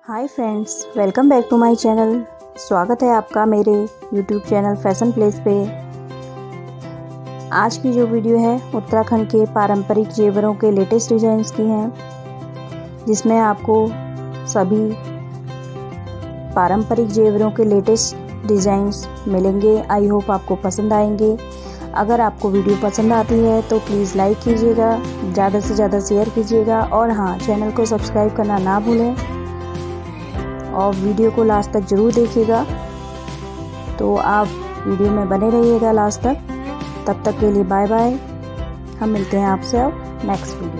Hi friends, welcome back to my channel. स्वागत है आपका मेरे यूट्यूब चैनल फैशन प्लेस पे। आज की जो वीडियो है उत्तराखंड के पारंपरिक जेवरों के लेटेस्ट डिज़ाइंस की हैं, जिसमें आपको सभी पारंपरिक जेवरों के लेटेस्ट डिज़ाइंस मिलेंगे। आई होप आपको पसंद आएंगे। अगर आपको वीडियो पसंद आती है तो प्लीज़ लाइक कीजिएगा, ज़्यादा से ज़्यादा शेयर कीजिएगा और हाँ, चैनल को सब्सक्राइब करना ना भूलें और वीडियो को लास्ट तक ज़रूर देखिएगा। तो आप वीडियो में बने रहिएगा लास्ट तक। तब तक के लिए बाय बाय। हम मिलते हैं आपसे अब नेक्स्ट वीडियो।